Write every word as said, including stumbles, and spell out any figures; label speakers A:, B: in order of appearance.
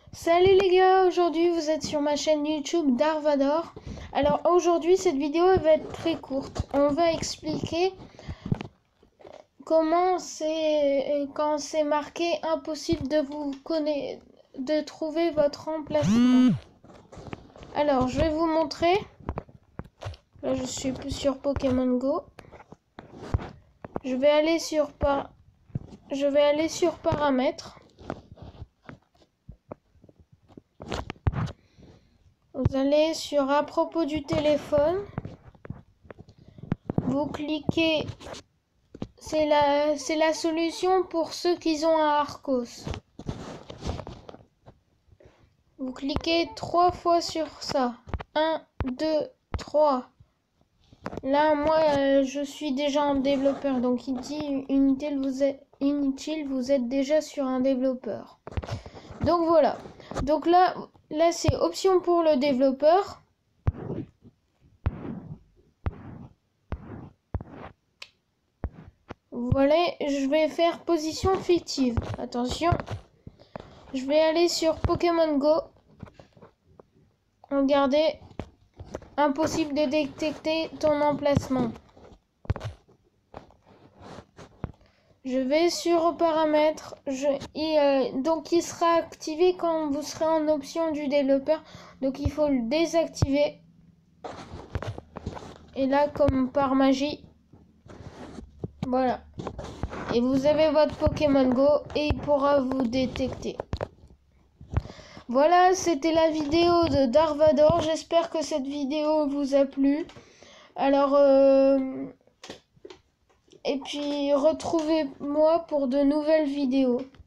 A: Salut les gars, aujourd'hui vous êtes sur ma chaîne YouTube Darvador. Alors aujourd'hui cette vidéo elle va être très courte. On va expliquer comment c'est quand c'est marqué impossible de vous connaître, de trouver votre emplacement. Alors je vais vous montrer. Là je suis plus sur Pokémon Go. Je vais aller sur par je vais aller sur paramètres. Vous allez sur à propos du téléphone. Vous cliquez. C'est la, c'est la solution pour ceux qui ont un Arcos. Vous cliquez trois fois sur ça. un, deux, trois. Là, moi, euh, je suis déjà un développeur. Donc, il dit inutile, vous êtes, inutile, vous êtes déjà sur un développeur. Donc, voilà. Donc là, là c'est option pour le développeur. Voilà, je vais faire position fictive. Attention. Je vais aller sur Pokémon Go. Regardez. Impossible de détecter ton emplacement. Je vais sur paramètres. Je, et, euh, donc il sera activé quand vous serez en option du développeur. Donc il faut le désactiver. Et là, comme par magie. Voilà. Et vous avez votre Pokémon Go et il pourra vous détecter. Voilà, c'était la vidéo de Darvador. J'espère que cette vidéo vous a plu. Alors, euh, et puis retrouvez-moi pour de nouvelles vidéos.